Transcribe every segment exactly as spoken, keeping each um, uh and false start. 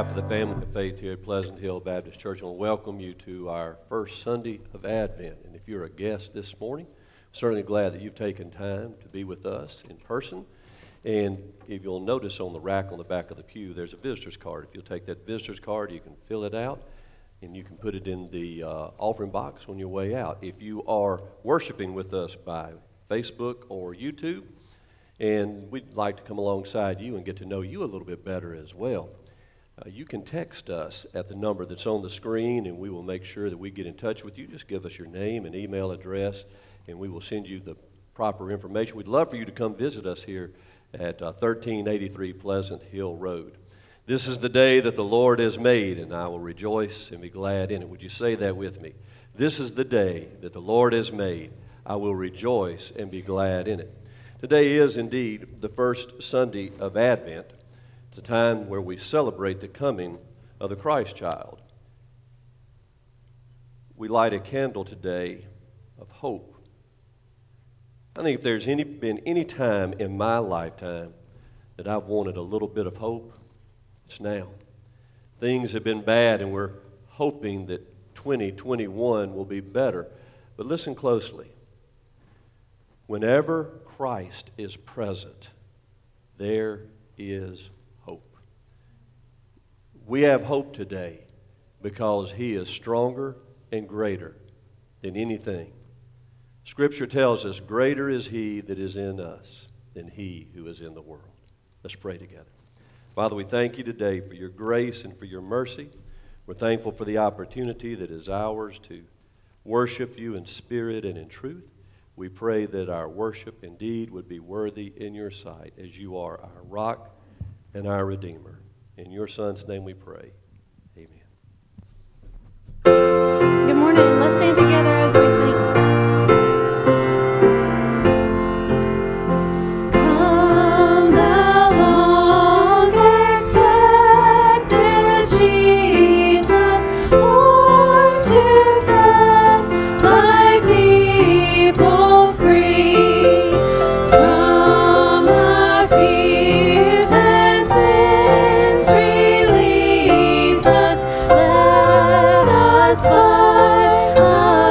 behalf of the family of faith here at Pleasant Hill Baptist Church, I want to welcome you to our first Sunday of Advent. And if you're a guest this morning, I'm certainly glad that you've taken time to be with us in person. And if you'll notice on the rack on the back of the pew, there's a visitor's card. If you'll take that visitor's card, you can fill it out, and you can put it in the uh, offering box on your way out. If you are worshiping with us by Facebook or YouTube, and we'd like to come alongside you and get to know you a little bit better as well, Uh, you can text us at the number that's on the screen, and we will make sure that we get in touch with you. Just give us your name and email address, and we will send you the proper information. We'd love for you to come visit us here at uh, thirteen eighty-three Pleasant Hill Road. This is the day that the Lord has made, and I will rejoice and be glad in it. Would you say that with me? This is the day that the Lord has made. I will rejoice and be glad in it. Today is indeed the first Sunday of Advent. It's a time where we celebrate the coming of the Christ child. We light a candle today of hope. I think if there's any, been any time in my lifetime that I've wanted a little bit of hope, it's now. Things have been bad, and we're hoping that twenty twenty-one will be better. But listen closely. Whenever Christ is present, there is hope. We have hope today because He is stronger and greater than anything. Scripture tells us, greater is He that is in us than he who is in the world. Let's pray together. Father, we thank you today for your grace and for your mercy. We're thankful for the opportunity that is ours to worship you in spirit and in truth. We pray that our worship indeed would be worthy in your sight, as you are our rock and our Redeemer. In your Son's name we pray. Amen. Good morning. Let's stand together as we sing. Come thou long-expected Jesus, born to set thy people free from our fears and sins. Release us, let us find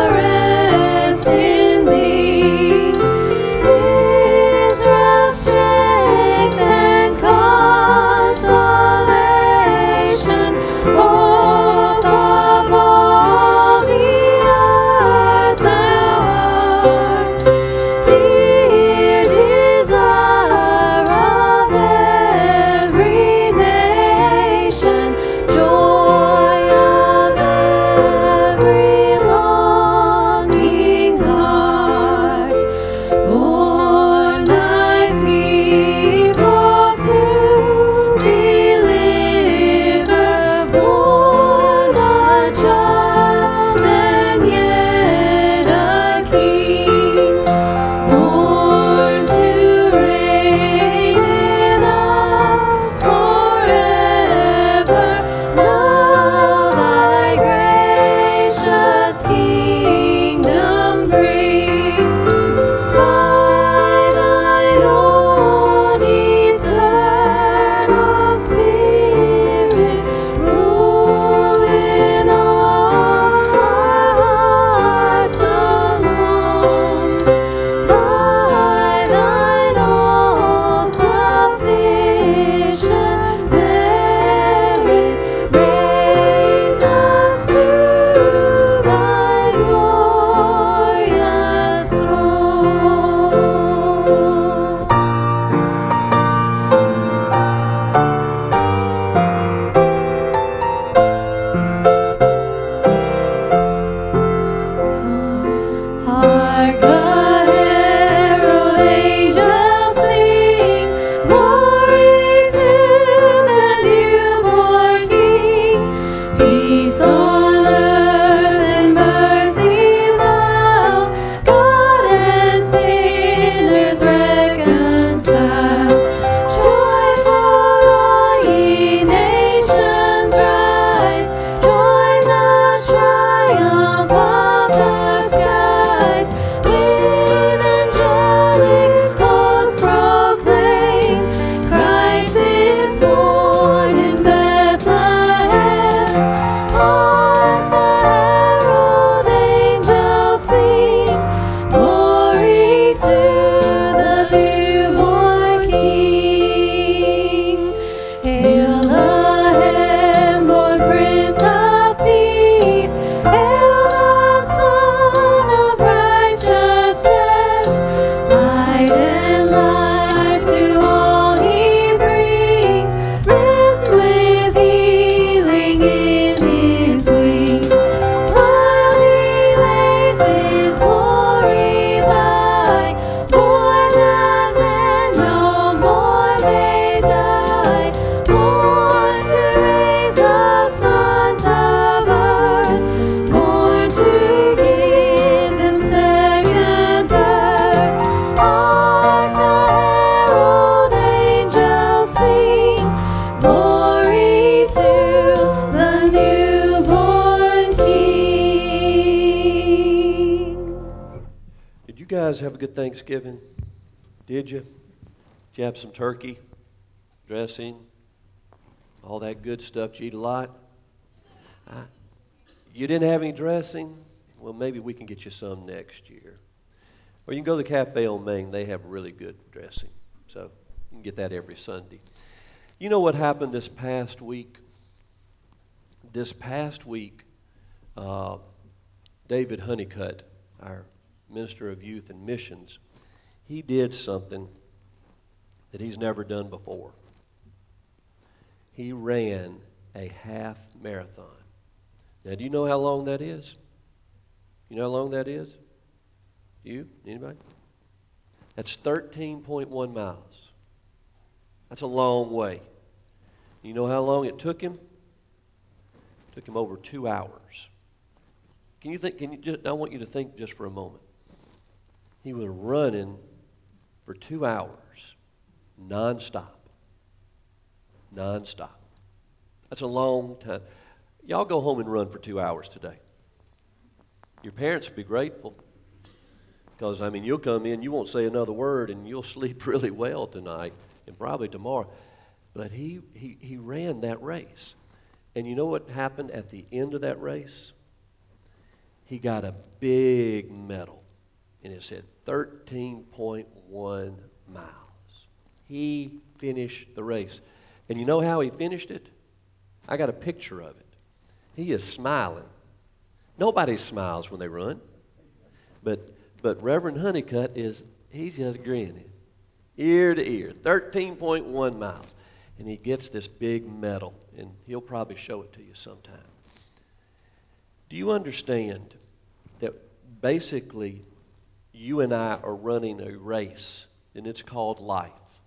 guys have a good Thanksgiving? Did you? Did you have some turkey, dressing, all that good stuff? Did you eat a lot? Uh, you didn't have any dressing? Well, maybe we can get you some next year. Or you can go to the Cafe on Main. They have really good dressing. So you can get that every Sunday. You know what happened this past week? This past week, uh, David Honeycutt, our Minister of Youth and Missions, he did something that he's never done before. He ran a half marathon. Now, do you know how long that is? You know how long that is? You? Anybody? That's thirteen point one miles. That's a long way. You know how long it took him? It took him over two hours. Can you think? Can you just? I want you to think just for a moment. He was running for two hours, nonstop. Nonstop. That's a long time. Y'all go home and run for two hours today. Your parents will be grateful. Because, I mean, you'll come in, you won't say another word, and you'll sleep really well tonight and probably tomorrow. But he, he, he ran that race. And you know what happened at the end of that race? He got a big medal. And it said thirteen point one miles. He finished the race. And you know how he finished it? I got a picture of it. He is smiling. Nobody smiles when they run. But but Reverend Honeycutt is, he's just grinning. Ear to ear. thirteen point one miles. And he gets this big medal. And he'll probably show it to you sometime. Do you understand that basically you and I are running a race, and it's called life?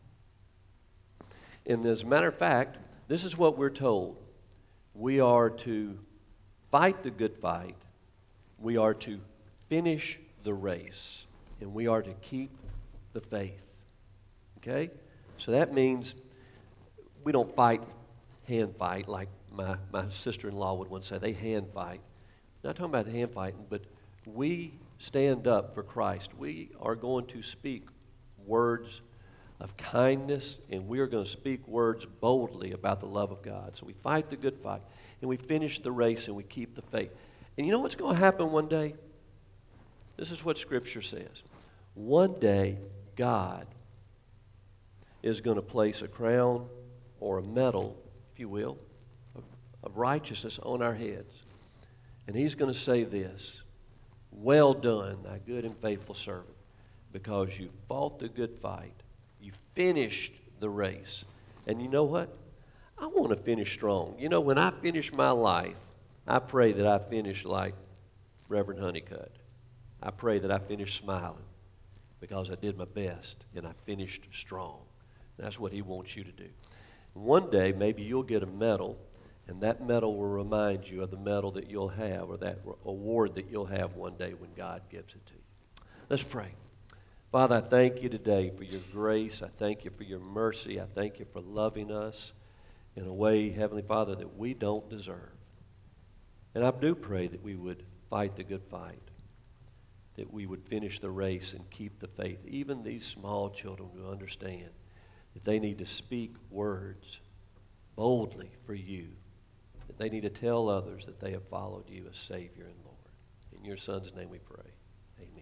And as a matter of fact, this is what we're told. We are to fight the good fight. We are to finish the race. And we are to keep the faith. Okay? So that means we don't fight, hand fight, like my, my sister-in-law would once say. They hand fight. Not talking about hand fighting, but we stand up for Christ. We are going to speak words of kindness, and we are going to speak words boldly about the love of God. So we fight the good fight, and we finish the race, and we keep the faith. And you know what's going to happen one day? This is what Scripture says. One day, God is going to place a crown or a medal, if you will, of, of righteousness on our heads. And He's going to say this, "Well done, thy good and faithful servant, because you fought the good fight. You finished the race." And you know what? I want to finish strong. You know, when I finish my life, I pray that I finish like Reverend Honeycutt. I pray that I finish smiling because I did my best and I finished strong. That's what He wants you to do. One day, maybe you'll get a medal, and that medal will remind you of the medal that you'll have, or that award that you'll have one day when God gives it to you. Let's pray. Father, I thank you today for your grace. I thank you for your mercy. I thank you for loving us in a way, Heavenly Father, that we don't deserve. And I do pray that we would fight the good fight, that we would finish the race and keep the faith. Even these small children who understand that they need to speak words boldly for you, that they need to tell others that they have followed you as Savior and Lord. In your Son's name we pray. Amen.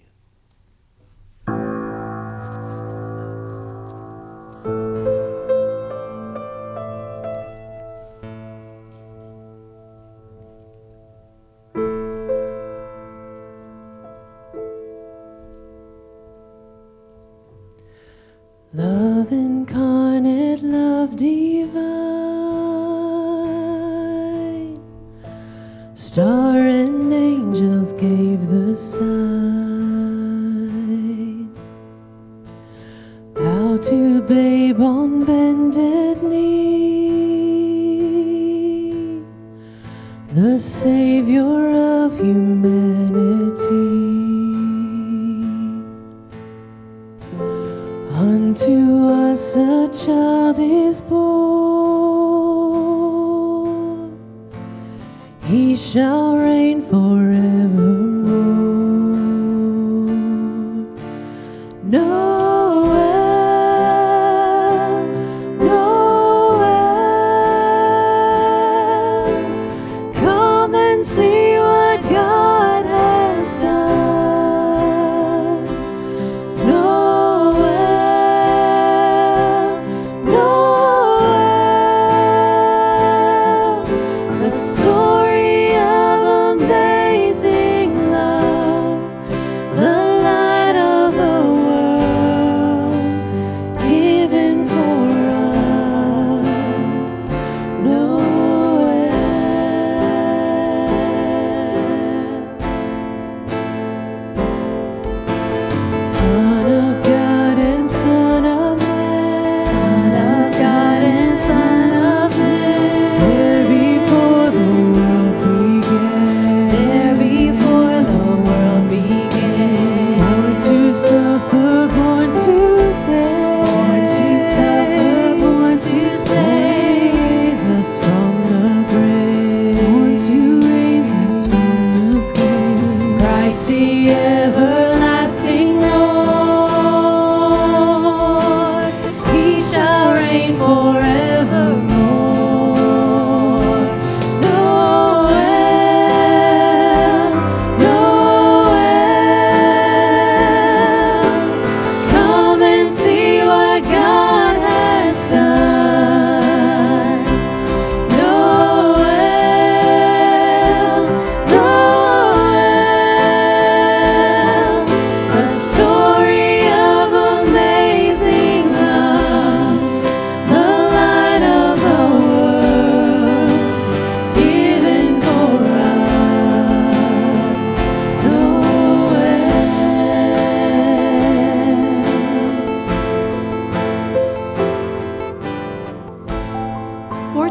Love incarnate, love divine, star and angels gave the sign. Bow to babe on bended knee, the Savior of humanity. Unto us a child is born, He shall reign forevermore.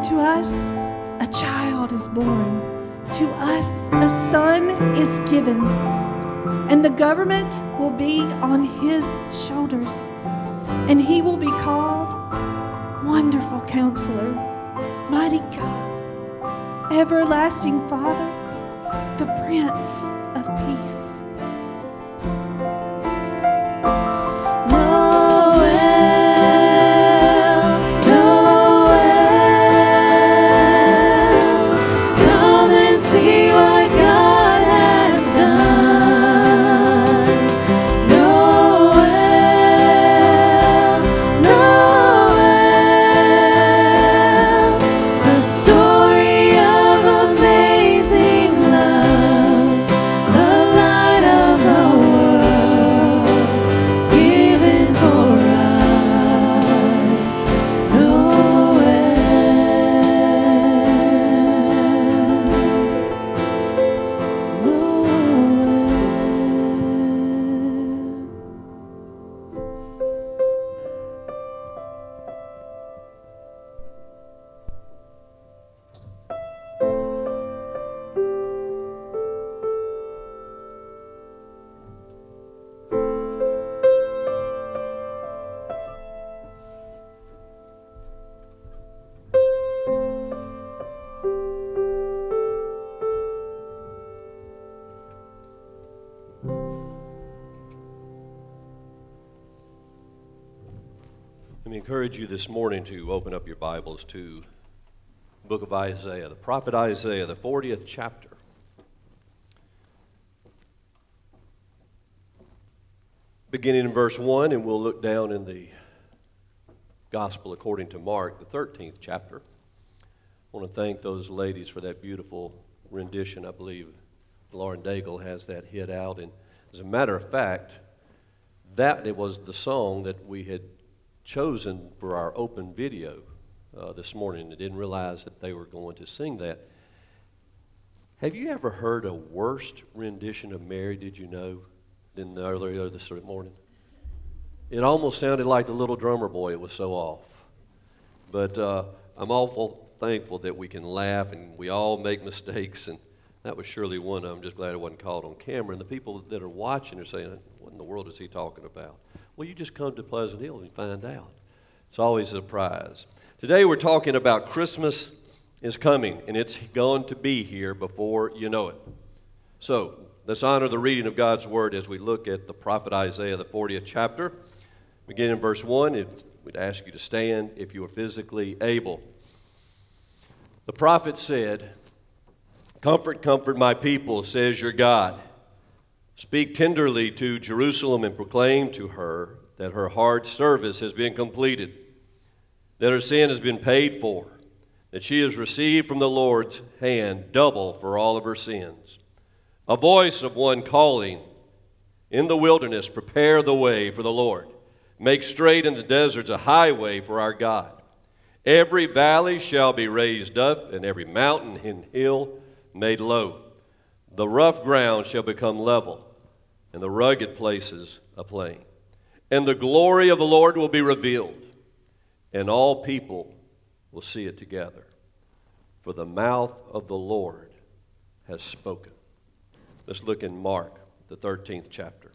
to us a child is born, to us a son is given, and the government will be on his shoulders, and he will be called Wonderful Counselor, Mighty God, Everlasting Father, the Prince of Peace. Let me encourage you this morning to open up your Bibles to the book of Isaiah, the prophet Isaiah, the fortieth chapter. Beginning in verse one, and we'll look down in the Gospel according to Mark, the thirteenth chapter. I want to thank those ladies for that beautiful rendition. I believe Lauren Daigle has that hit out. And as a matter of fact, that it was the song that we had chosen for our open video uh, this morning. I didn't realize that they were going to sing that. Have you ever heard a worse rendition of Mary, Did You Know, than the earlier this morning? It almost sounded like the little drummer boy. It was so off. But uh, I'm awful thankful that we can laugh and we all make mistakes, and that was surely one of them. I'm just glad it wasn't caught on camera. And the people that are watching are saying, what in the world is he talking about? Well, you just come to Pleasant Hill and find out. It's always a surprise. Today we're talking about Christmas is coming, and it's going to be here before you know it. So let's honor the reading of God's Word as we look at the prophet Isaiah, the fortieth chapter. Beginning in verse one, we'd ask you to stand if you are physically able. The prophet said, "Comfort, comfort my people, says your God. Speak tenderly to Jerusalem and proclaim to her that her hard service has been completed, that her sin has been paid for, that she has received from the Lord's hand double for all of her sins. A voice of one calling in the wilderness, prepare the way for the Lord. Make straight in the deserts a highway for our God. Every valley shall be raised up, and every mountain and hill made low. The rough ground shall become level, and the rugged places a plain. And the glory of the Lord will be revealed, and all people will see it together. For the mouth of the Lord has spoken." Let's look in Mark, the thirteenth chapter,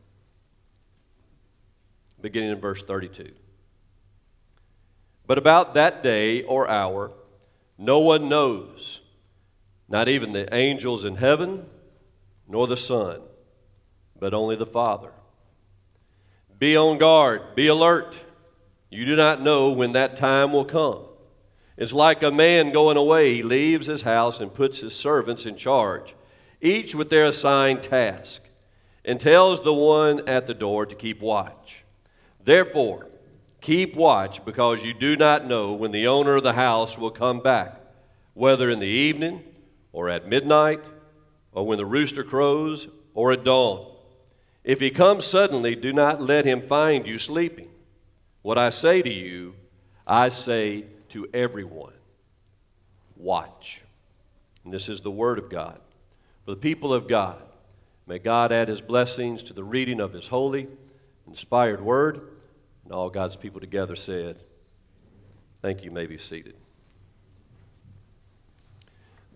beginning in verse thirty-two. "But about that day or hour, no one knows, not even the angels in heaven, nor the Son, but only the Father. Be on guard, be alert. You do not know when that time will come. It's like a man going away. He leaves his house and puts his servants in charge, each with their assigned task, and tells the one at the door to keep watch. Therefore, keep watch, because you do not know when the owner of the house will come back, whether in the evening or at midnight, or when the rooster crows, or at dawn. If he comes suddenly, do not let him find you sleeping. What I say to you, I say to everyone, watch." And this is the word of God. For the people of God, may God add his blessings to the reading of his holy, inspired word. And all God's people together said, thank you. You may be seated.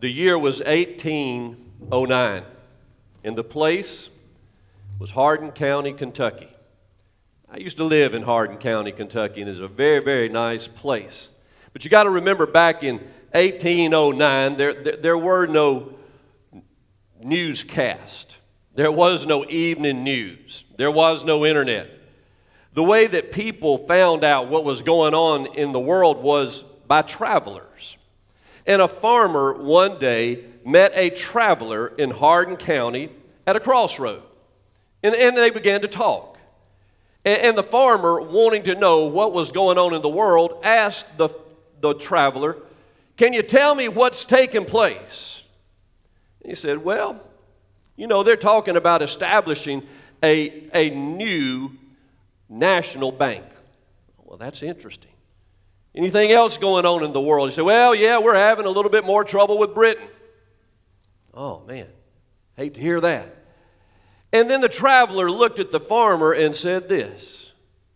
The year was eighteen oh nine, and the place was Hardin County, Kentucky. I used to live in Hardin County, Kentucky, and it's a very, very nice place. But you got to remember, back in eighteen oh nine, there, there, there were no newscast. There was no evening news. There was no internet. The way that people found out what was going on in the world was by travelers. And a farmer one day met a traveler in Hardin County at a crossroad. And, and they began to talk. And, and the farmer, wanting to know what was going on in the world, asked the, the traveler, "Can you tell me what's taking place?" And he said, "Well, you know, they're talking about establishing a, a new national bank." "Well, that's interesting. Anything else going on in the world?" He said, "Well, yeah, we're having a little bit more trouble with Britain." "Oh, man, hate to hear that." And then the traveler looked at the farmer and said this,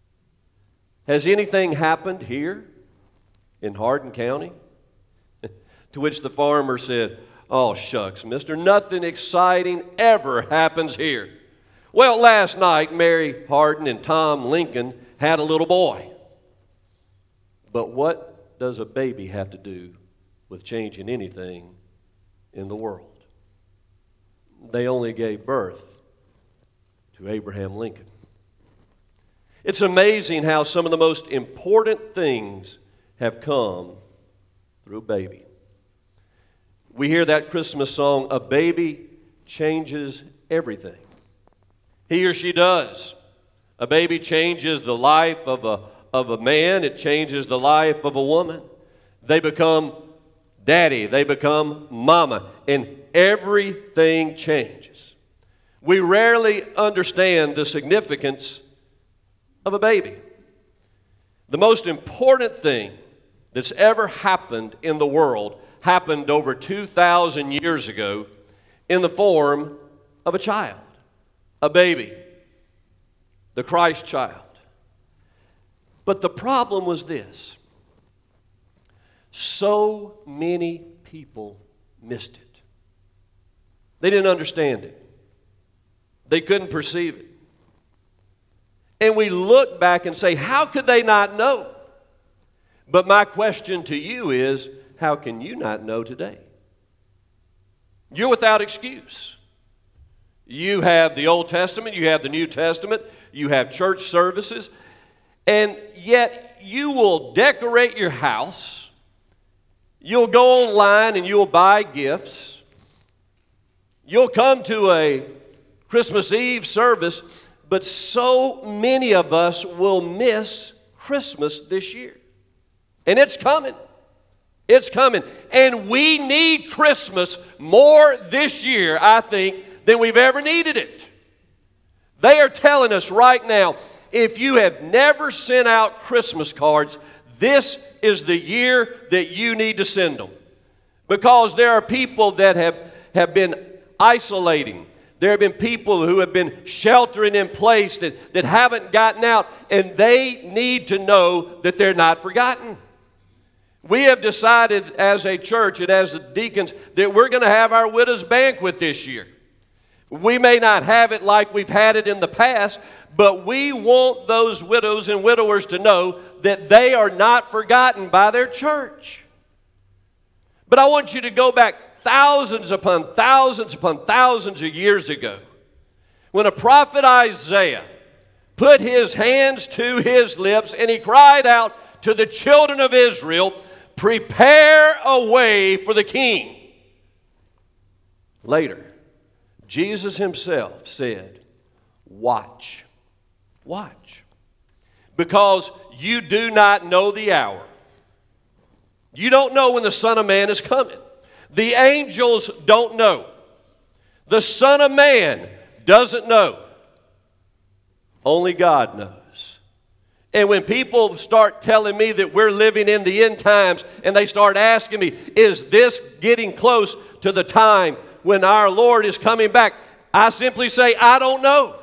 "Has anything happened here in Hardin County?" To which the farmer said, "Oh, shucks, mister, nothing exciting ever happens here. Well, last night, Mary Hardin and Tom Lincoln had a little boy." But what does a baby have to do with changing anything in the world? They only gave birth to Abraham Lincoln. It's amazing how some of the most important things have come through a baby. We hear that Christmas song, "A baby changes everything." He or she does. A baby changes the life of a, of a man. It changes the life of a woman. They become daddy. They become mama. And everything changes. We rarely understand the significance of a baby. The most important thing that's ever happened in the world happened over two thousand years ago in the form of a child, a baby, the Christ child. But the problem was this: so many people missed it. They didn't understand it. They couldn't perceive it. And we look back and say, how could they not know? But my question to you is, how can you not know today? You're without excuse. You have the Old Testament, you have the New Testament, you have church services, and yet you will decorate your house, you'll go online and you'll buy gifts, you'll come to a Christmas Eve service, but so many of us will miss Christmas this year. And it's coming. It's coming. And we need Christmas more this year, I think, than we've ever needed it. They are telling us right now, if you have never sent out Christmas cards, this is the year that you need to send them. Because there are people that have, have been isolating. There have been people who have been sheltering in place that, that haven't gotten out, and they need to know that they're not forgotten. We have decided as a church and as the deacons that we're going to have our widow's banquet this year. We may not have it like we've had it in the past, but we want those widows and widowers to know that they are not forgotten by their church. But I want you to go back thousands upon thousands upon thousands of years ago, when a prophet Isaiah put his hands to his lips and he cried out to the children of Israel, "Prepare a way for the king." Later, Jesus himself said, "Watch, watch, because you do not know the hour." You don't know when the Son of Man is coming. The angels don't know. The Son of Man doesn't know. Only God knows. And when people start telling me that we're living in the end times, and they start asking me, is this getting close to the time when our Lord is coming back? I simply say, I don't know.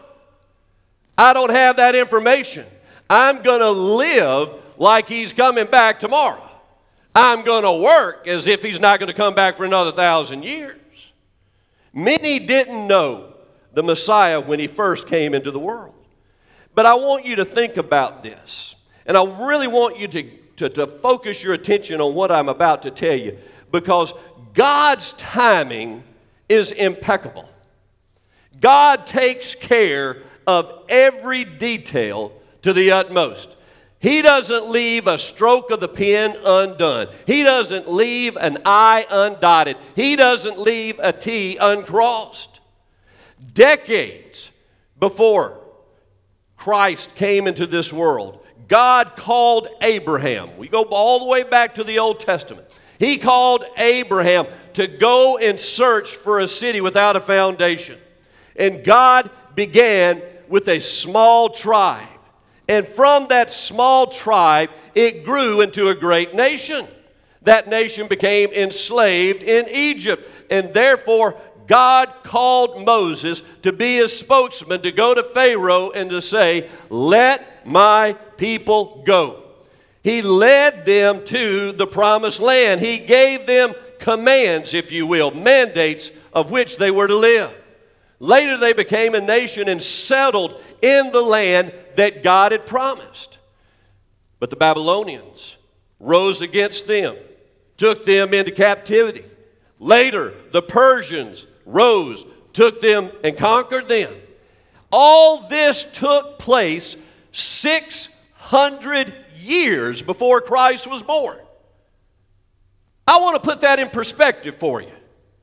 I don't have that information. I'm going to live like he's coming back tomorrow. I'm going to work as if he's not going to come back for another thousand years. Many didn't know the Messiah when he first came into the world. But I want you to think about this. And I really want you to, to, to focus your attention on what I'm about to tell you. Because God's timing is impeccable. God takes care of every detail to the utmost. He doesn't leave a stroke of the pen undone. He doesn't leave an I undotted. He doesn't leave a T uncrossed. Decades before Christ came into this world, God called Abraham. We go all the way back to the Old Testament. He called Abraham to go and search for a city without a foundation. And God began with a small tribe. And from that small tribe, it grew into a great nation. That nation became enslaved in Egypt. And therefore, God called Moses to be his spokesman, to go to Pharaoh and to say, let my people go. He led them to the promised land. He gave them commands, if you will, mandates of which they were to live. Later they became a nation and settled in the land that God had promised. But the Babylonians rose against them, took them into captivity. Later the Persians rose, took them and conquered them. All this took place six hundred years before Christ was born. I want to put that in perspective for you.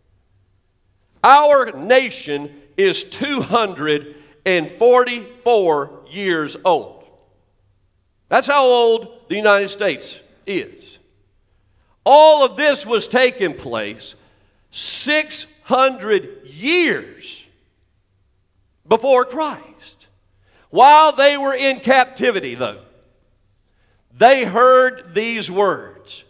Our nation is two hundred forty-four years old. That's how old the United States is. All of this was taking place six hundred years before Christ. While they were in captivity, though, they heard these words,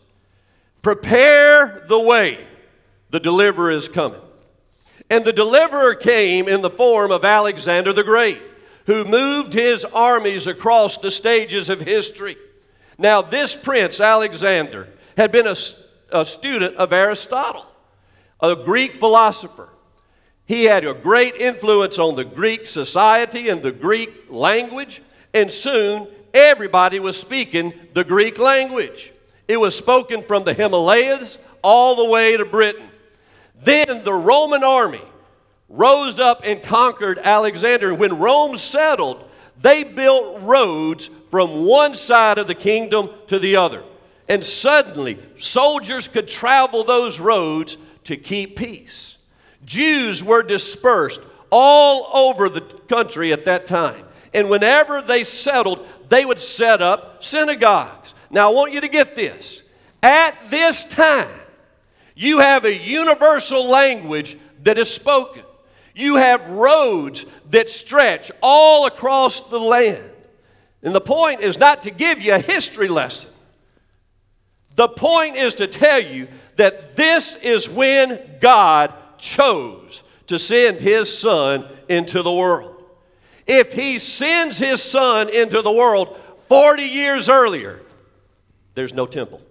prepare the way, the deliverer is coming. And the deliverer came in the form of Alexander the Great, who moved his armies across the stages of history. Now, this prince, Alexander, had been a, a student of Aristotle, a Greek philosopher. He had a great influence on the Greek society and the Greek language, and soon everybody was speaking the Greek language. It was spoken from the Himalayas all the way to Britain. Then the Roman army rose up and conquered Alexander. And when Rome settled, they built roads from one side of the kingdom to the other. And suddenly, soldiers could travel those roads to keep peace. Jews were dispersed all over the country at that time. And whenever they settled, they would set up synagogues. Now, I want you to get this. At this time, you have a universal language that is spoken. You have roads that stretch all across the land. And the point is not to give you a history lesson. The point is to tell you that this is when God chose to send His Son into the world. If He sends His Son into the world forty years earlier, there's no temple.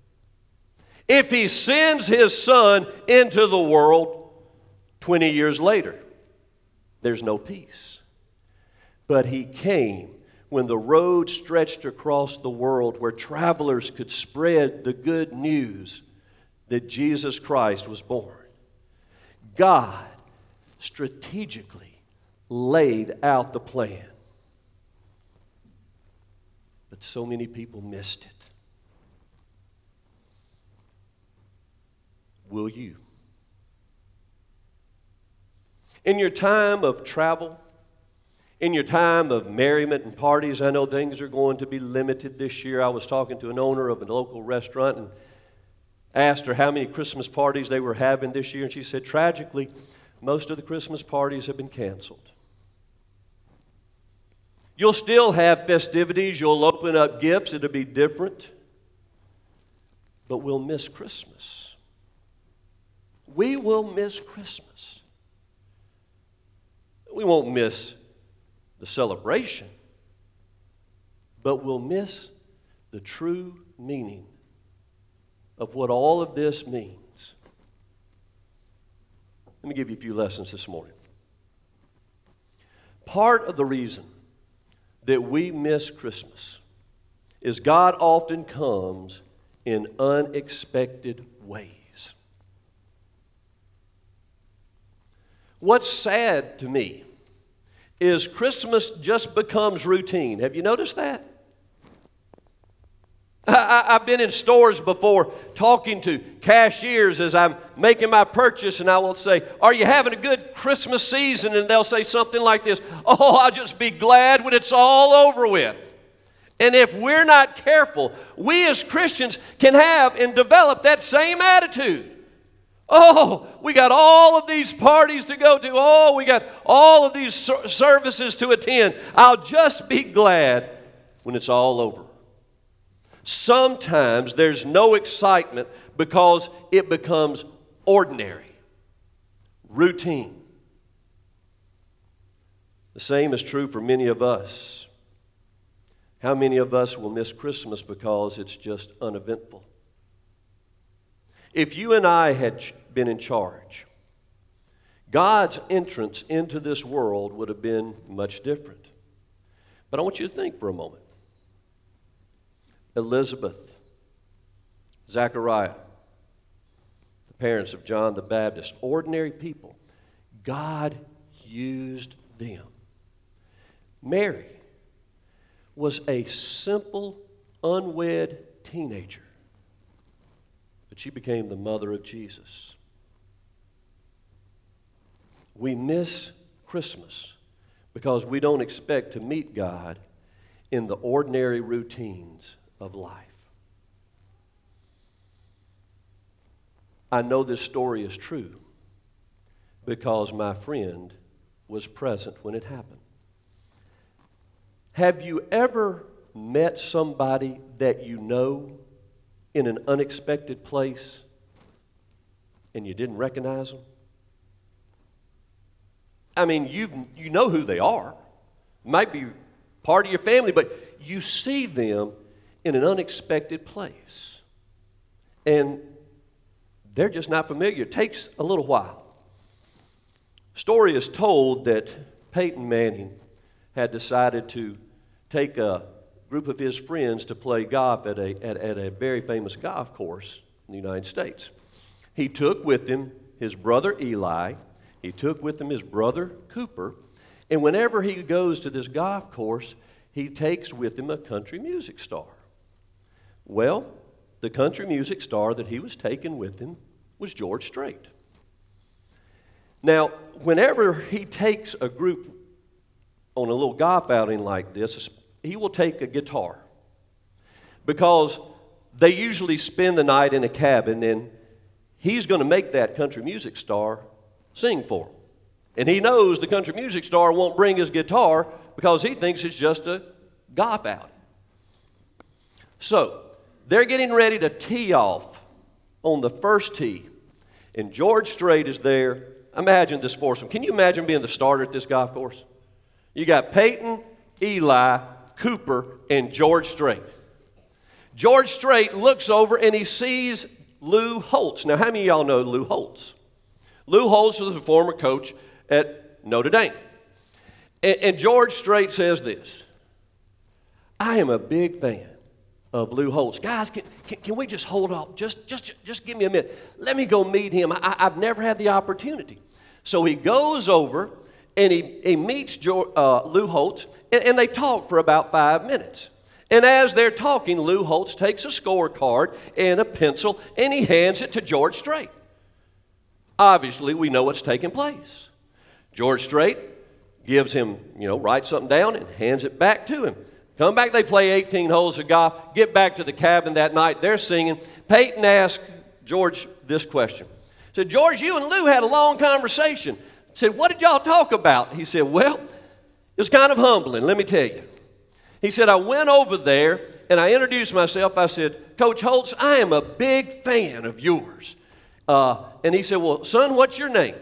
If He sends His Son into the world twenty years later, there's no peace. But He came when the road stretched across the world where travelers could spread the good news that Jesus Christ was born. God strategically laid out the plan. But so many people missed it. Will you? In your time of travel, in your time of merriment and parties, I know things are going to be limited this year. I was talking to an owner of a local restaurant and asked her how many Christmas parties they were having this year, and she said, tragically, most of the Christmas parties have been canceled. You'll still have festivities. You'll open up gifts. It'll be different. But we'll miss Christmas. We will miss Christmas. We won't miss the celebration, but we'll miss the true meaning of what all of this means, let me give you a few lessons this morning. Part of the reason that we miss Christmas is God often comes in unexpected ways. What's sad to me is Christmas just becomes routine. Have you noticed that? I, I've been in stores before talking to cashiers as I'm making my purchase, and I will say, "Are you having a good Christmas season?" And they'll say something like this, "Oh, I'll just be glad when it's all over with." And if we're not careful, we as Christians can have and develop that same attitude. Oh, we got all of these parties to go to. Oh, we got all of these services to attend. I'll just be glad when it's all over. Sometimes there's no excitement because it becomes ordinary, routine. The same is true for many of us. How many of us will miss Christmas because it's just uneventful? If you and I had been in charge, God's entrance into this world would have been much different. But I want you to think for a moment. Elizabeth, Zachariah, the parents of John the Baptist, ordinary people, God used them. Mary was a simple, unwed teenager, but she became the mother of Jesus. We miss Christmas because we don't expect to meet God in the ordinary routines of life. I know this story is true because my friend was present when it happened. Have you ever met somebody that you know in an unexpected place and you didn't recognize them? I mean, you you know who they are. Might be part of your family, but you see them in an unexpected place. And they're just not familiar. It takes a little while. Story is told that Peyton Manning had decided to take a group of his friends to play golf at a, at, at a very famous golf course in the United States. He took with him his brother Eli. He took with him his brother Cooper. And whenever he goes to this golf course, he takes with him a country music star. Well, the country music star that he was taking with him was George Strait. Now, whenever he takes a group on a little golf outing like this, he will take a guitar because they usually spend the night in a cabin, and he's going to make that country music star sing for him. And he knows the country music star won't bring his guitar because he thinks it's just a golf outing. So, they're getting ready to tee off on the first tee, and George Strait is there. Imagine this foursome. Can you imagine being the starter at this golf course? You got Peyton, Eli, Cooper, and George Strait. George Strait looks over and he sees Lou Holtz. Now, how many of y'all know Lou Holtz? Lou Holtz was a former coach at Notre Dame. And, and George Strait says this: "I am a big fan of Lou Holtz. Guys, can, can, can we just hold off? Just, just, just give me a minute. Let me go meet him. I, I've never had the opportunity." So he goes over and he, he meets George, uh, Lou Holtz, and, and they talk for about five minutes. And as they're talking, Lou Holtz takes a scorecard and a pencil, and he hands it to George Strait. Obviously, we know what's taking place. George Strait gives him, you know, writes something down and hands it back to him. Come back, they play eighteen holes of golf, get back to the cabin that night, they're singing. Peyton asked George this question. He said, "George, you and Lou had a long conversation." He said, "What did y'all talk about?" He said, "Well, it was kind of humbling, let me tell you." He said, "I went over there and I introduced myself. I said, 'Coach Holtz, I am a big fan of yours.' Uh, and he said, 'Well, son, what's your name?'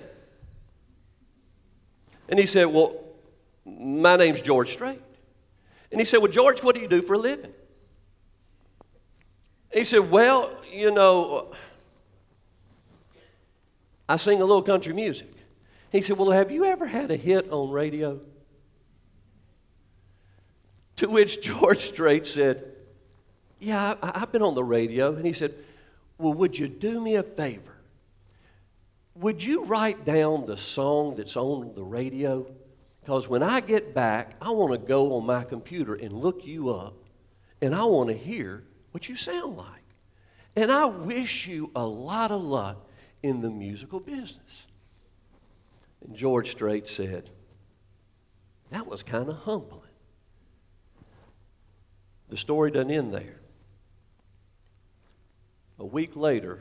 And he said, 'Well, my name's George Strait.' And he said, 'Well, George, what do you do for a living?' He said, well, you know, I sing a little country music. He said, well, have you ever had a hit on radio? To which George Strait said, yeah, I, I've been on the radio. And he said, well, would you do me a favor? Would you write down the song that's on the radio? Because when I get back, I want to go on my computer and look you up, and I want to hear what you sound like. And I wish you a lot of luck in the musical business. And George Strait said, that was kind of humbling. The story doesn't end there. A week later,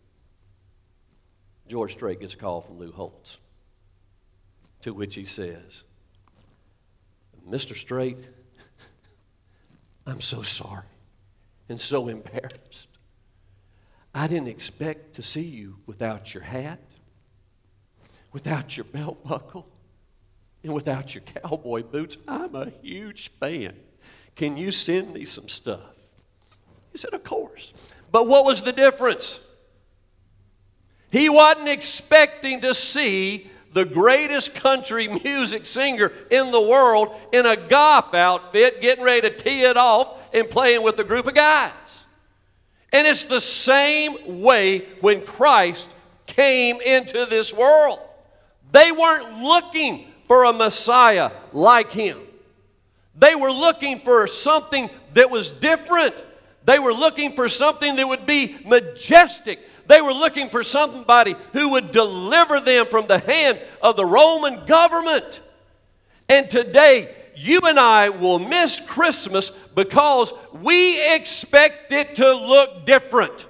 George Strait gets a call from Lou Holtz, to which he says, Mister Strait, I'm so sorry and so embarrassed. I didn't expect to see you without your hat, without your belt buckle, and without your cowboy boots. I'm a huge fan. Can you send me some stuff? He said, of course. But what was the difference? He wasn't expecting to see the greatest country music singer in the world in a golf outfit, getting ready to tee it off and playing with a group of guys. And it's the same way when Christ came into this world. They weren't looking for a Messiah like him. They were looking for something that was different. They were looking for something that would be majestic. They were looking for somebody who would deliver them from the hand of the Roman government. And today, you and I will miss Christmas because we expect it to look different.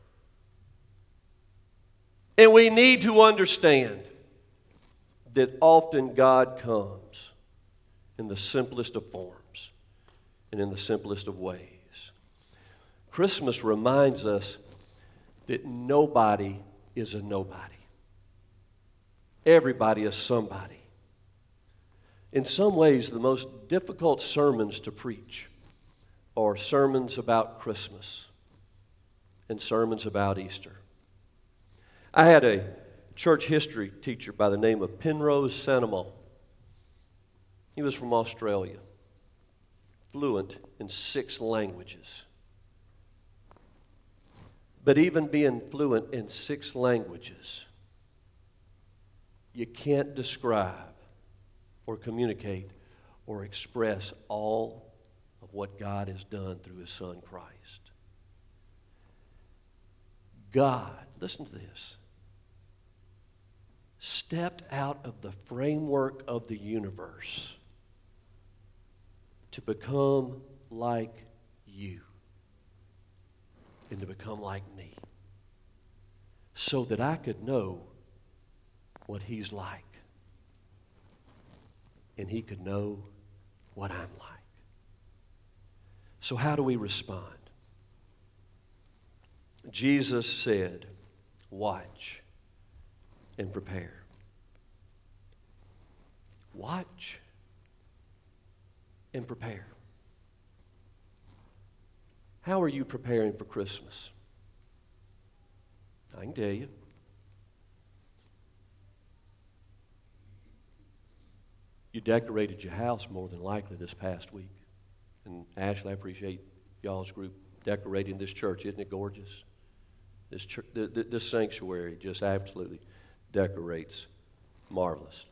And we need to understand that often God comes in the simplest of forms and in the simplest of ways. Christmas reminds us that nobody is a nobody. Everybody is somebody. In some ways, the most difficult sermons to preach are sermons about Christmas and sermons about Easter. I had a church history teacher by the name of Penrose Sanamo. He was from Australia, fluent in six languages. But even being fluent in six languages, you can't describe or communicate or express all of what God has done through His Son Christ. God, listen to this, stepped out of the framework of the universe to become like you and to become like me so that I could know what He's like and He could know what I'm like. So how do we respond? Jesus said, watch and prepare. Watch and prepare. How are you preparing for Christmas? I can tell you. You decorated your house more than likely this past week. And Ashley, I appreciate y'all's group decorating this church. Isn't it gorgeous? This, church, this sanctuary just absolutely decorates marvelous.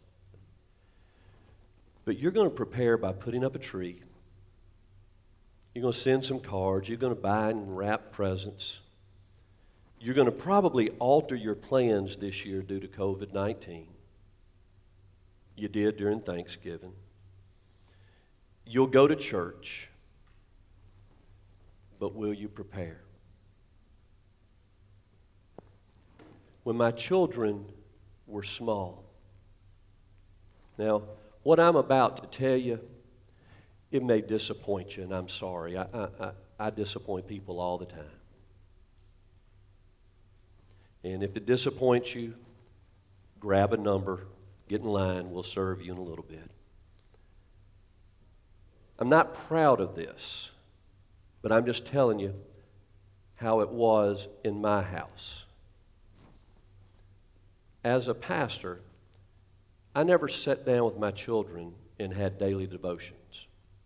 But you're going to prepare by putting up a tree. You're going to send some cards. You're going to buy and wrap presents. You're going to probably alter your plans this year due to covid nineteen. You did during Thanksgiving. You'll go to church, but will you prepare? When my children were small, now, what I'm about to tell you, it may disappoint you, and I'm sorry. I, I, I, I disappoint people all the time. And if it disappoints you, grab a number, get in line, we'll serve you in a little bit. I'm not proud of this, but I'm just telling you how it was in my house. As a pastor, I never sat down with my children and had daily devotions.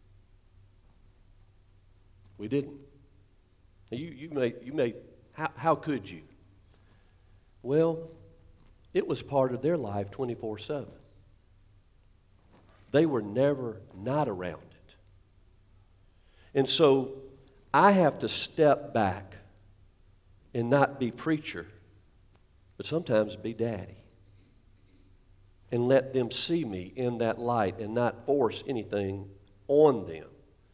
We didn't. Now you, you may, you may how, how could you? Well, it was part of their life twenty-four seven. They were never not around it. And so I have to step back and not be preacher, but sometimes be daddy. And let them see me in that light and not force anything on them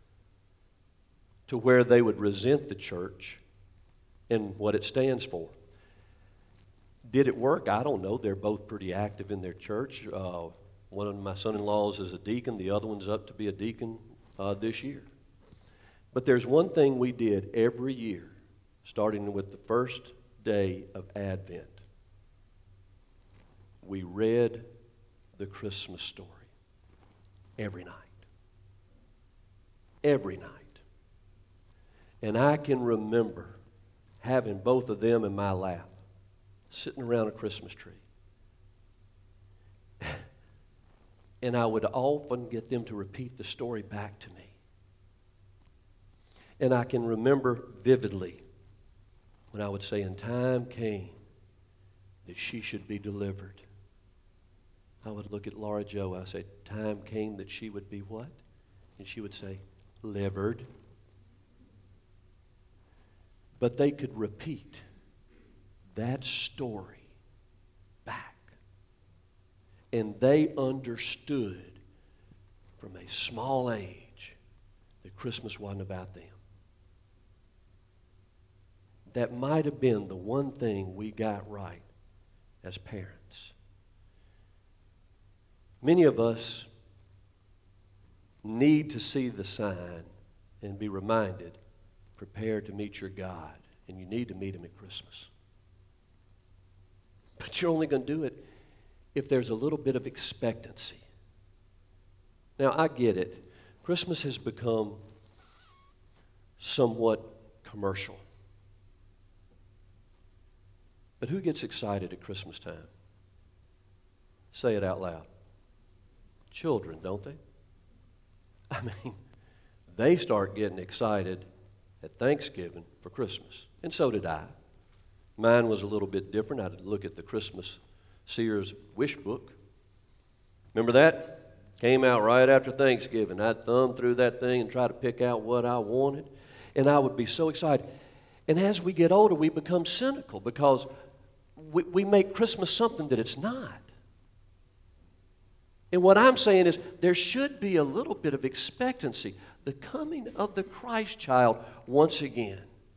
to where they would resent the church and what it stands for. Did it work? I don't know. They're both pretty active in their church. Uh, one of my son-in-laws is a deacon. The other one's up to be a deacon uh, this year. But there's one thing we did every year, starting with the first day of Advent. We read the Christmas story every night. Every night. And I can remember having both of them in my lap, sitting around a Christmas tree. And I would often get them to repeat the story back to me. And I can remember vividly when I would say, "In time came that she should be delivered." I would look at Laura Jo. I would say, "Time came that she would be what?" And she would say, "Livered." But they could repeat that story back. And they understood from a small age that Christmas wasn't about them. That might have been the one thing we got right as parents. Many of us need to see the sign and be reminded, prepare to meet your God, and you need to meet him at Christmas. But you're only going to do it if there's a little bit of expectancy. Now, I get it. Christmas has become somewhat commercial. But who gets excited at Christmas time? Say it out loud. Children, don't they? I mean, they start getting excited at Thanksgiving for Christmas. And so did I. Mine was a little bit different. I'd look at the Christmas Sears wish book. Remember that? Came out right after Thanksgiving. I'd thumb through that thing and try to pick out what I wanted. And I would be so excited. And as we get older, we become cynical because we, we make Christmas something that it's not. And what I'm saying is there should be a little bit of expectancy. The coming of the Christ child once again.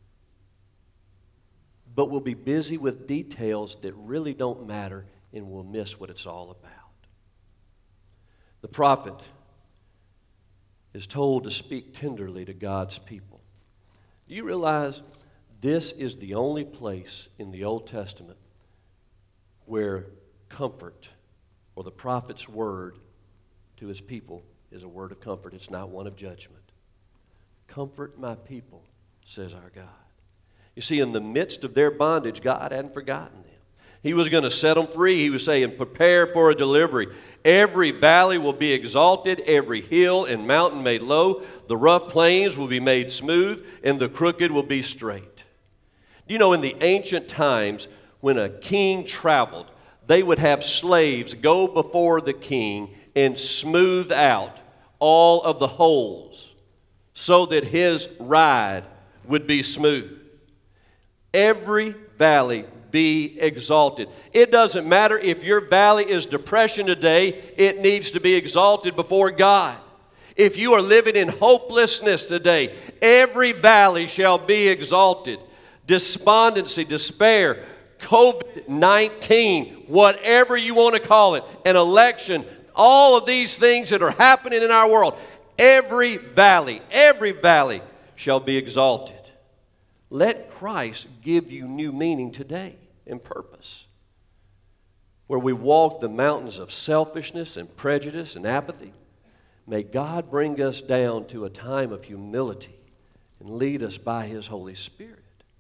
But we'll be busy with details that really don't matter and we'll miss what it's all about. The prophet is told to speak tenderly to God's people. Do you realize this is the only place in the Old Testament where comfort or the prophet's word to his people is a word of comfort. It's not one of judgment. Comfort my people, says our God. You see, in the midst of their bondage, God hadn't forgotten them. He was going to set them free. He was saying, prepare for a delivery. Every valley will be exalted, every hill and mountain made low. The rough plains will be made smooth, and the crooked will be straight. You know, in the ancient times, when a king traveled, they would have slaves go before the king and smooth out all of the holes so that his ride would be smooth. Every valley be exalted. It doesn't matter if your valley is depression today, it needs to be exalted before God. If you are living in hopelessness today, every valley shall be exalted. Despondency, despair, COVID nineteen, whatever you want to call it, an election, all of these things that are happening in our world, every valley, every valley shall be exalted. Let Christ give you new meaning today and purpose. Where we walk the mountains of selfishness and prejudice and apathy, may God bring us down to a time of humility and lead us by His Holy Spirit.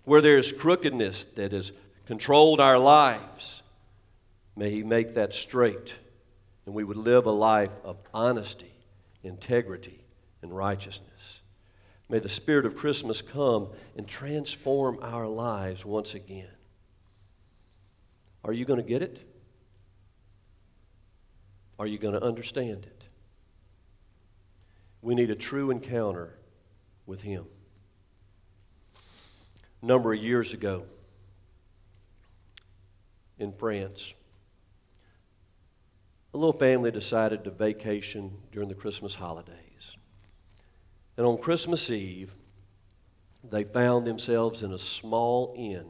Where there is crookedness that has controlled our lives, may He make that straight, and we would live a life of honesty, integrity, and righteousness. May the Spirit of Christmas come and transform our lives once again. Are you going to get it? Are you going to understand it? We need a true encounter with Him. A number of years ago in France, a little family decided to vacation during the Christmas holidays. And on Christmas Eve, they found themselves in a small inn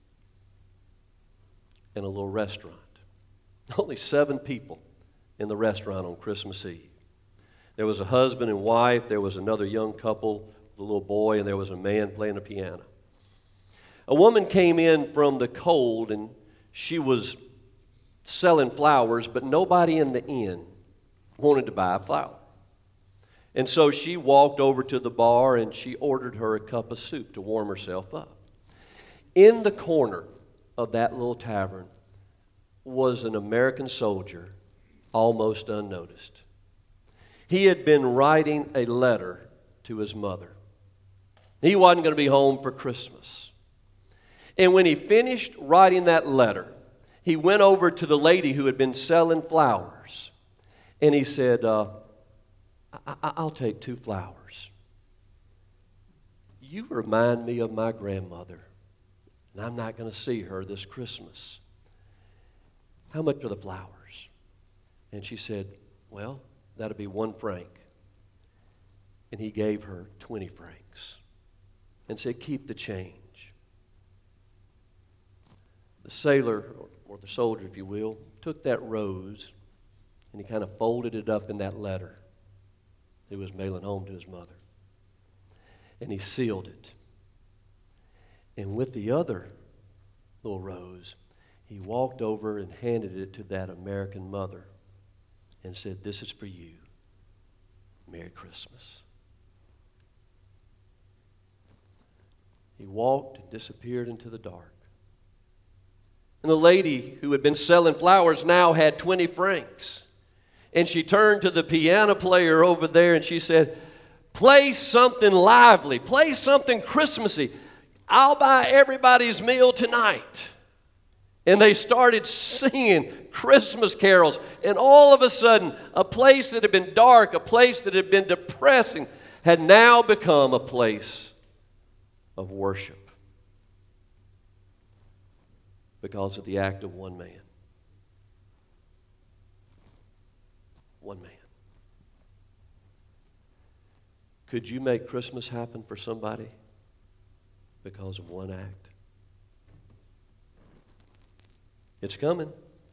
in a little restaurant. Only seven people in the restaurant on Christmas Eve. There was a husband and wife, there was another young couple with a little boy, and there was a man playing a piano. A woman came in from the cold, and she was selling flowers, but nobody in the inn wanted to buy a flower. And so she walked over to the bar and she ordered her a cup of soup to warm herself up. In the corner of that little tavern was an American soldier, almost unnoticed. He had been writing a letter to his mother. He wasn't going to be home for Christmas. And when he finished writing that letter, he went over to the lady who had been selling flowers, and he said, uh, I- I'll take two flowers. You remind me of my grandmother, and I'm not going to see her this Christmas. How much are the flowers? And she said, well, that'll be one franc. And he gave her twenty francs and said, keep the change. The sailor, or the soldier, if you will, took that rose and he kind of folded it up in that letter he was mailing home to his mother. And he sealed it. And with the other little rose, he walked over and handed it to that American mother and said, this is for you. Merry Christmas. He walked and disappeared into the dark. And the lady who had been selling flowers now had twenty francs. And she turned to the piano player over there and she said, play something lively, play something Christmassy. I'll buy everybody's meal tonight. And they started singing Christmas carols. And all of a sudden, a place that had been dark, a place that had been depressing, had now become a place of worship because of the act of one man. One man. Could you make Christmas happen for somebody because of one act? It's coming.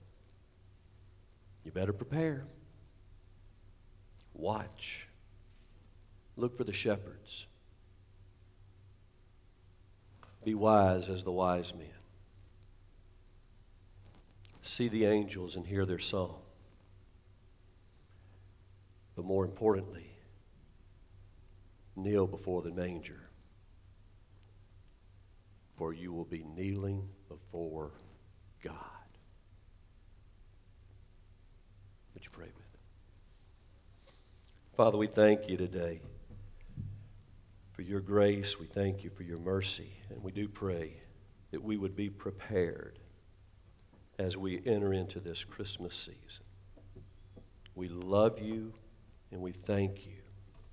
You better prepare. Watch. Look for the shepherds. Be wise as the wise men. See the angels and hear their song. But more importantly, kneel before the manger, for you will be kneeling before God. Would you pray with me? Father, we thank you today for your grace. We thank you for your mercy. And we do pray that we would be prepared as we enter into this Christmas season. We love you and we thank you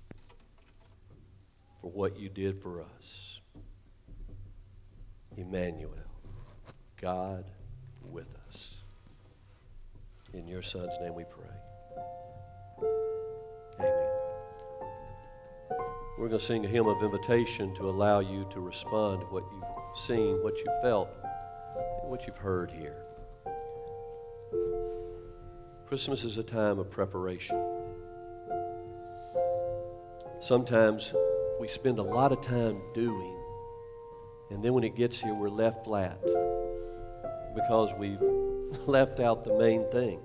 for what you did for us. Emmanuel, God with us. In your Son's name we pray. Amen. We're going to sing a hymn of invitation to allow you to respond to what you've seen, what you felt, and what you've heard here. Christmas is a time of preparation. Sometimes we spend a lot of time doing, and then when it gets here, we're left flat because we've left out the main thing.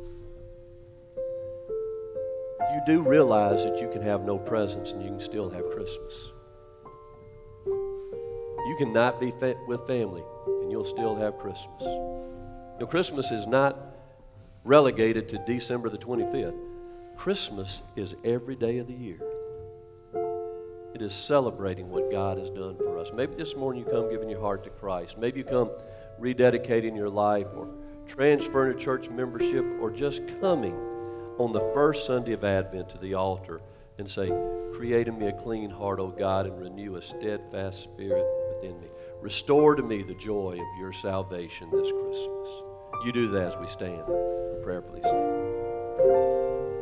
You do realize that you can have no presents and you can still have Christmas. You can not be fa- with family, and you'll still have Christmas. You know, Christmas is not relegated to December the twenty-fifth. Christmas is every day of the year. It is celebrating what God has done for us. Maybe this morning you come giving your heart to Christ. Maybe you come rededicating your life or transferring a church membership or just coming on the first Sunday of Advent to the altar and say, create in me a clean heart, O God, and renew a steadfast spirit within me. Restore to me the joy of your salvation this Christmas. You do that as we stand and prayerfully sing.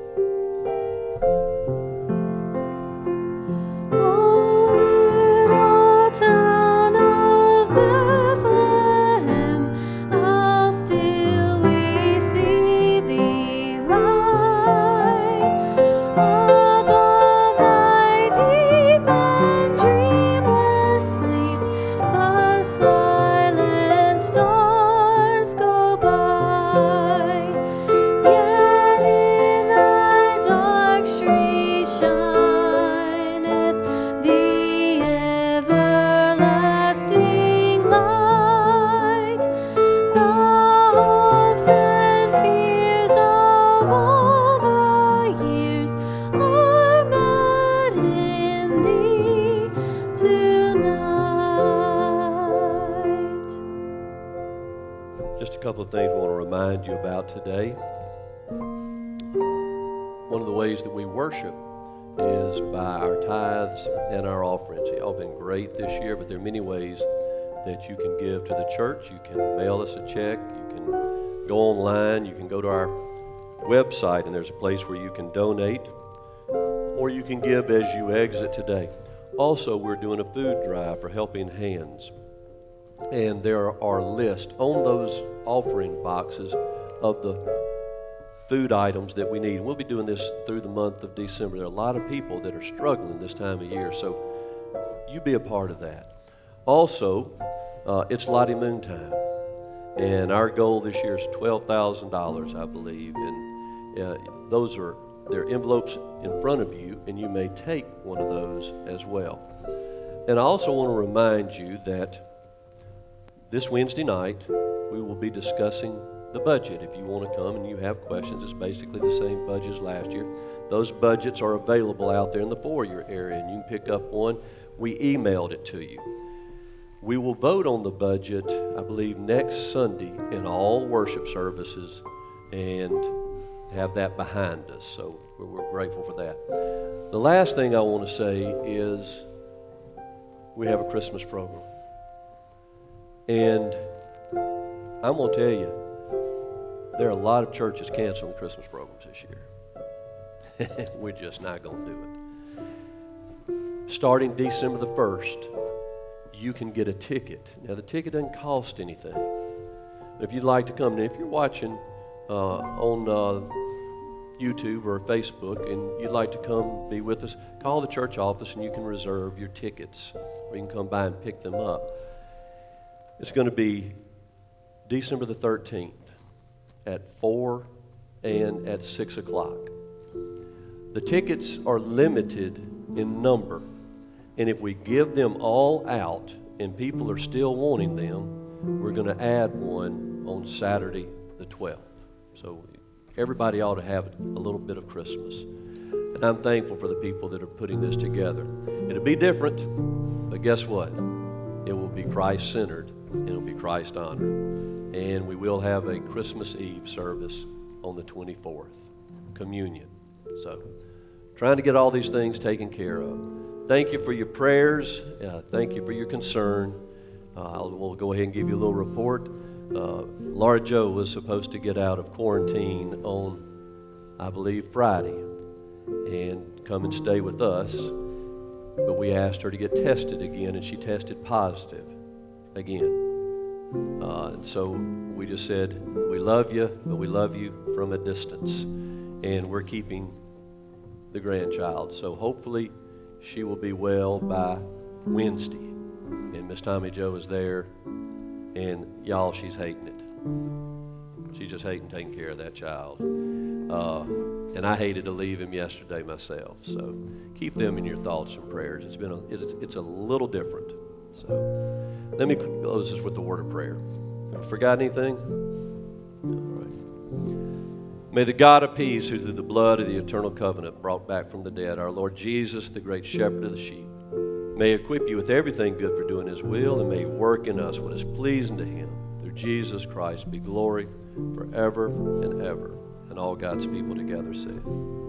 Town of Bethlehem, how still we see thee lie above thy deep and dreamless sleep. The silent stars go by, yet in thy dark streets shineth the everlasting light. The hopes and fears of all the years are met in thee tonight. Just a couple of things I want to remind you about today. One of the ways that we worship is by our tithes and our offerings. Y'all been great this year, but there are many ways that you can give to the church. You can mail us a check. You can go online. You can go to our website, and there's a place where you can donate, or you can give as you exit today. Also, we're doing a food drive for Helping Hands, and there are lists on those offering boxes of the food items that we need. We'll be doing this through the month of December. There are a lot of people that are struggling this time of year, so you be a part of that. Also, uh, it's Lottie Moon time, and our goal this year is twelve thousand dollars, I believe, and uh, those are, there are envelopes in front of you, and you may take one of those as well. And I also want to remind you that this Wednesday night, we will be discussing the budget. If you want to come and you have questions, it's basically the same budget as last year. Those budgets are available out there in the foyer area, and you can pick up one. We emailed it to you. We will vote on the budget, I believe, next Sunday in all worship services and have that behind us. So we're, we're grateful for that. The last thing I want to say is we have a Christmas program. And I'm going to tell you, there are a lot of churches canceling Christmas programs this year. We're just not going to do it. Starting December the first, you can get a ticket. Now, the ticket doesn't cost anything. If you'd like to come, and if you're watching uh, on uh, YouTube or Facebook and you'd like to come be with us, call the church office and you can reserve your tickets, or you can come by and pick them up. It's going to be December the thirteenth at four and at six o'clock. The tickets are limited in number, and if we give them all out and people are still wanting them, we're going to add one on Saturday the twelfth. So everybody ought to have a little bit of Christmas. And I'm thankful for the people that are putting this together. It'll be different, but guess what? It will be Christ-centered, and it'll be Christ-honored. And we will have a Christmas Eve service on the twenty-fourth, communion. So, trying to get all these things taken care of. Thank you for your prayers. Uh, thank you for your concern. Uh, I'll, we'll go ahead and give you a little report. Uh, Laura Jo was supposed to get out of quarantine on, I believe, Friday and come and stay with us. But we asked her to get tested again, and she tested positive again. Uh, and so we just said, we love you, but we love you from a distance. And we're keeping the grandchild. So hopefully she will be well by Wednesday. And Miss Tommy Jo is there. And y'all, she's hating it. She's just hating taking care of that child. Uh, and I hated to leave him yesterday myself. So keep them in your thoughts and prayers. It's been a, it's, it's a little different. So let me close this with a word of prayer. Have I forgot anything? All right. May the God of peace, who through the blood of the eternal covenant brought back from the dead our Lord Jesus, the great shepherd of the sheep, may equip you with everything good for doing his will, and may he work in us what is pleasing to him. Through Jesus Christ be glory forever and ever. And all God's people together said.